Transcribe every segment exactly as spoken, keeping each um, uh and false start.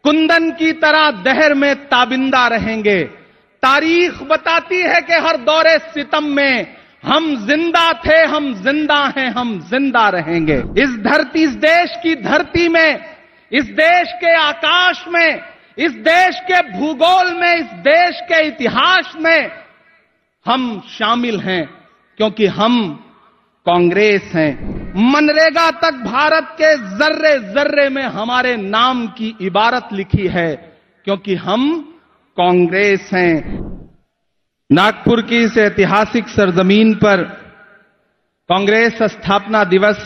कुंदन की तरह दहर में ताबिंदा रहेंगे। तारीख बताती है कि हर दौरे सितम में हम जिंदा थे, हम जिंदा हैं, हम जिंदा रहेंगे। इस धरती, इस देश की धरती में, इस देश के आकाश में, इस देश के भूगोल में, इस देश के इतिहास में हम शामिल हैं, क्योंकि हम कांग्रेस हैं। मनरेगा तक भारत के जर्रे जर्रे में हमारे नाम की इबारत लिखी है, क्योंकि हम कांग्रेस हैं। नागपुर की इस ऐतिहासिक सरजमीन पर कांग्रेस स्थापना दिवस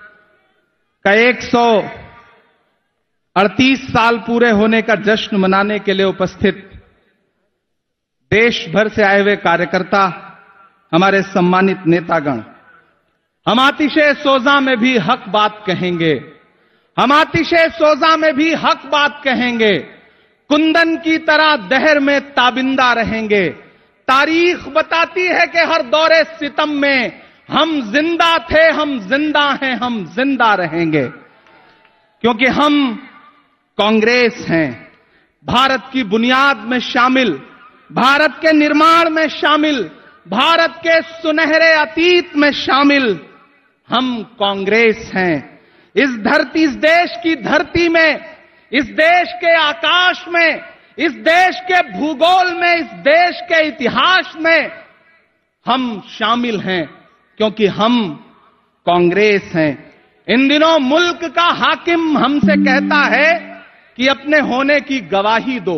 का एक सौ अड़तीस साल पूरे होने का जश्न मनाने के लिए उपस्थित देश भर से आए हुए कार्यकर्ता, हमारे सम्मानित नेतागण, हम आतिशे सोजा में भी हक बात कहेंगे, हम आतिशे सोजा में भी हक बात कहेंगे। कुंदन की तरह दहर में ताबिंदा रहेंगे। तारीख बताती है कि हर दौरे सितम में हम जिंदा थे, हम जिंदा हैं, हम जिंदा रहेंगे, क्योंकि हम कांग्रेस हैं। भारत की बुनियाद में शामिल, भारत के निर्माण में शामिल, भारत के सुनहरे अतीत में शामिल हम कांग्रेस हैं। इस धरती, इस देश की धरती में, इस देश के आकाश में, इस देश के भूगोल में, इस देश के इतिहास में हम शामिल हैं, क्योंकि हम कांग्रेस हैं। इन दिनों मुल्क का हाकिम हमसे कहता है कि अपने होने की गवाही दो।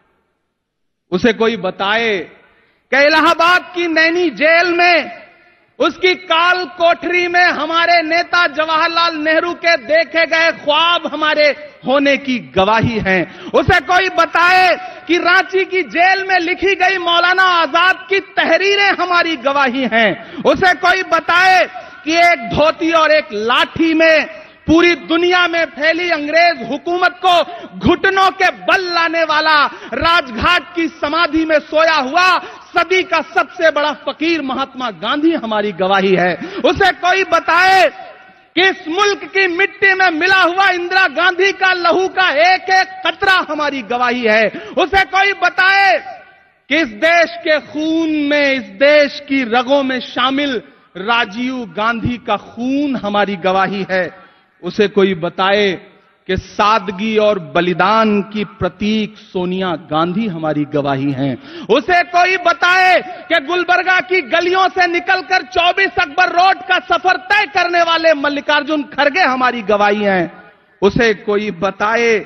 उसे कोई बताए कि इलाहाबाद की नैनी जेल में, उसकी काल कोठरी में हमारे नेता जवाहरलाल नेहरू के देखे गए ख्वाब हमारे होने की गवाही हैं। उसे कोई बताए कि रांची की जेल में लिखी गई मौलाना आजाद की तहरीरें हमारी गवाही हैं। उसे कोई बताए कि एक धोती और एक लाठी में पूरी दुनिया में फैली अंग्रेज हुकूमत को घुटनों के बल लाने वाला राजघाट की समाधि में सोया हुआ सदी का सबसे बड़ा फकीर महात्मा गांधी हमारी गवाही है। उसे कोई बताए कि इस मुल्क की मिट्टी में मिला हुआ इंदिरा गांधी का लहू का एक एक कतरा हमारी गवाही है। उसे कोई बताए कि इस देश के खून में, इस देश की रगों में शामिल राजीव गांधी का खून हमारी गवाही है। उसे कोई बताए कि सादगी और बलिदान की प्रतीक सोनिया गांधी हमारी गवाही हैं। उसे कोई बताए कि गुलबर्गा की गलियों से निकलकर चौबीस अकबर रोड का सफर तय करने वाले मल्लिकार्जुन खड़गे हमारी गवाही हैं। उसे कोई बताए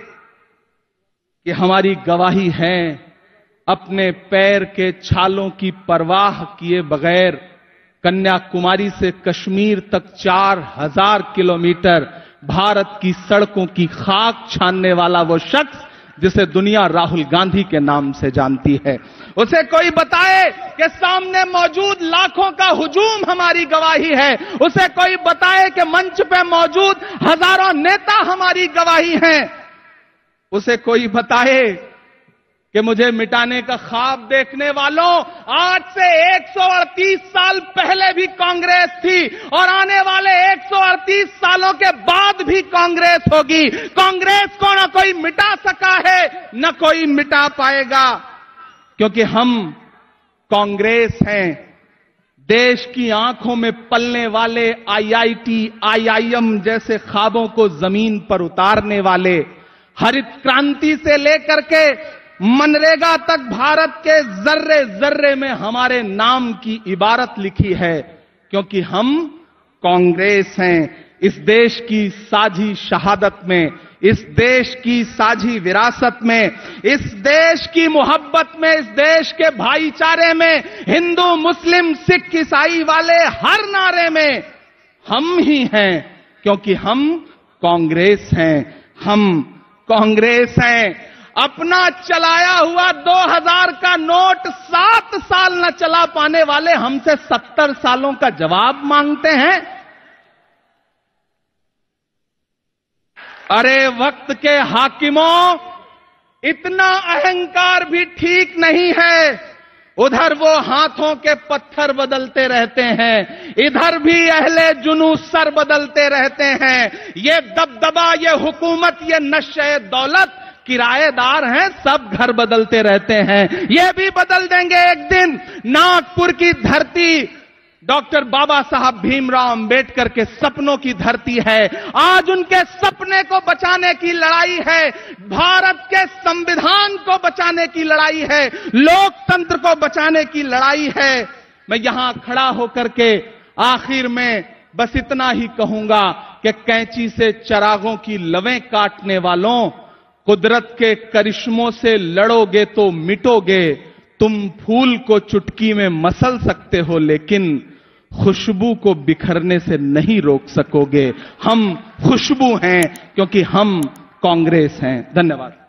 कि हमारी गवाही है अपने पैर के छालों की परवाह किए बगैर कन्याकुमारी से कश्मीर तक चार हजार किलोमीटर भारत की सड़कों की खाक छानने वाला वो शख्स जिसे दुनिया राहुल गांधी के नाम से जानती है। उसे कोई बताए कि सामने मौजूद लाखों का हुजूम हमारी गवाही है। उसे कोई बताए कि मंच पे मौजूद हजारों नेता हमारी गवाही हैं। उसे कोई बताए कि मुझे मिटाने का ख्वाब देखने वालों, आज से एक सौ अड़तीस साल पहले भी कांग्रेस थी और आने वाले एक सौ अड़तीस सालों के बाद भी कांग्रेस होगी। कांग्रेस को न कोई मिटा सका है, न कोई मिटा पाएगा, क्योंकि हम कांग्रेस हैं। देश की आंखों में पलने वाले आई I T, I I am जैसे ख्वाबों को जमीन पर उतारने वाले, हरित क्रांति से लेकर के मनरेगा तक भारत के जर्रे जर्रे में हमारे नाम की इबारत लिखी है, क्योंकि हम कांग्रेस हैं। इस देश की साझी शहादत में, इस देश की साझी विरासत में, इस देश की मोहब्बत में, इस देश के भाईचारे में, हिंदू मुस्लिम सिख ईसाई वाले हर नारे में हम ही हैं, क्योंकि हम कांग्रेस हैं। हम कांग्रेस हैं। अपना चलाया हुआ दो हज़ार का नोट सात साल न चला पाने वाले हमसे सत्तर सालों का जवाब मांगते हैं। अरे वक्त के हाकिमों, इतना अहंकार भी ठीक नहीं है। उधर वो हाथों के पत्थर बदलते रहते हैं, इधर भी अहले जुनू सर बदलते रहते हैं। ये दबदबा, ये हुकूमत, ये नशे दौलत किराएदार हैं, सब घर बदलते रहते हैं, ये भी बदल देंगे एक दिन। नागपुर की धरती डॉक्टर बाबा साहब भीमराव अंबेडकर के सपनों की धरती है। आज उनके सपने को बचाने की लड़ाई है, भारत के संविधान को बचाने की लड़ाई है, लोकतंत्र को बचाने की लड़ाई है। मैं यहां खड़ा होकर के आखिर में बस इतना ही कहूंगा कि कैंची से चिरागों की लवें काटने वालों, कुदरत के करिश्मों से लड़ोगे तो मिटोगे। तुम फूल को चुटकी में मसल सकते हो, लेकिन खुशबू को बिखरने से नहीं रोक सकोगे। हम खुशबू हैं क्योंकि हम कांग्रेस हैं। धन्यवाद।